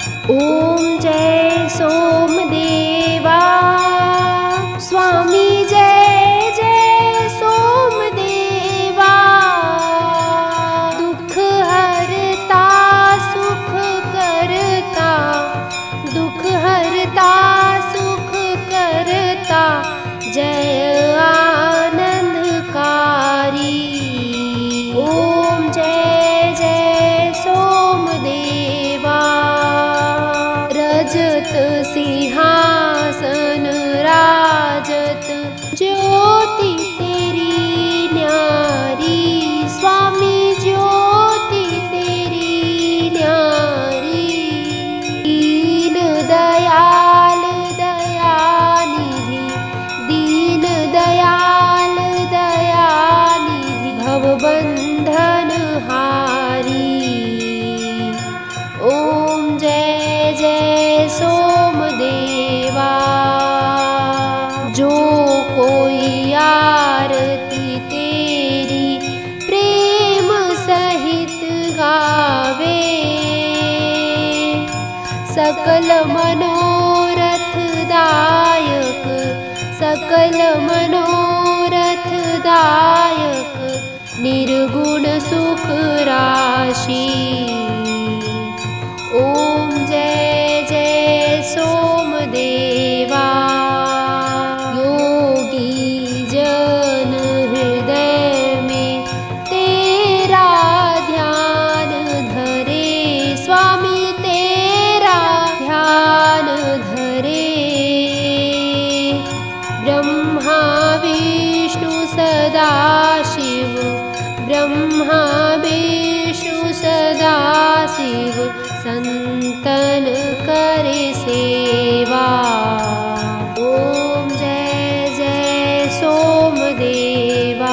ओम जय सोमदेवा स्वामी जय जय सोमदेवा। दुख हरता सुख करता, दुख हरता सुख करता, जय आनंदकारी। ओम जय जय सोमदेवा। रजत सिंहासन राजत, ज्योति तेरी न्यारी, स्वामी ज्योति तेरी न्यारी। दीन दयाल दयानिधि, दीन दयाल दयानिधि, भवबंधन हारी। ओम जय जय सोमदेवा। जो कोई आरती तेरी प्रेम सहित गावे, सकल मनोरथ दायक, सकल मनोरथ दायक, निर्गुण सुख राशि। ओम जय जय सोमदेवा। योगी जन हृदय में तेरा ध्यान धरे, स्वामी तेरा ध्यान धरे। ब्रह्मा विष्णु सदा शिव, ब्रह्मा विष्णु सदा शिव, संतन करे सेवा। ओम जय जय सोमदेवा।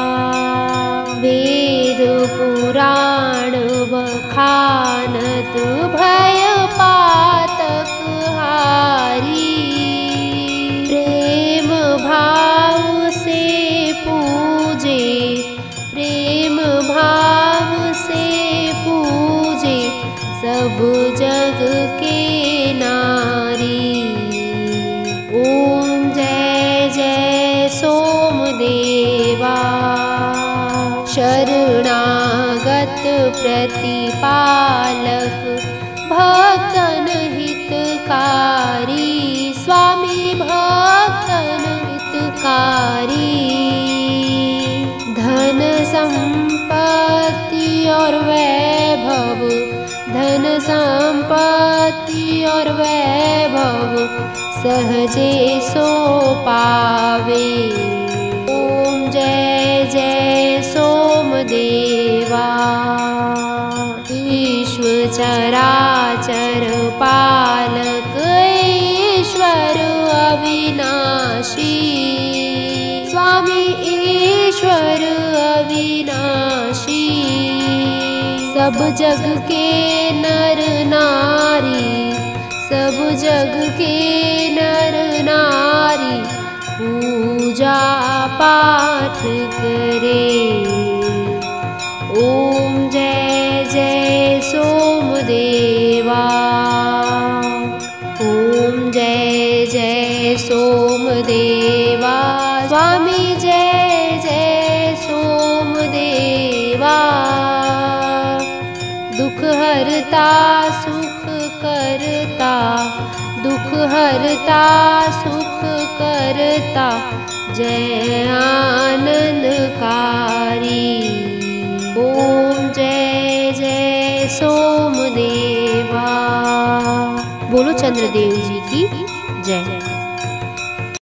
वेद पुराण बखानत, भय पातक हारी। प्रेम भाव से पूजे, प्रेम भाव से पूजे, सब जग के नारी। ओम जय जय सोमदेवा। शरणागत प्रतिपालक, भक्तन हितकारी, स्वामी भक्तन हितकारी। धन संपत्ति और वैभव, धन संपत्ति और वैभव, सहजे सो पावे। ओम जय जय सोमदेवा। विश्व चराचर पालक, ईश्वर अविनाशी, स्वामी ईश्वर अविनाशी। सब जग के नर नारी, सब जग के नर नारी, पूजा पाठ करे। ओम जय जय सोमदेवा। ओम जय जय सोमदेवा, स्वामी जय जय सोमदेवा। दुख हरता सुख करता, दुख हरता सुख करता, जय आनंदकारी। ओम जय जय सोमदेवा। बोलो चंद्रदेव जी की जय।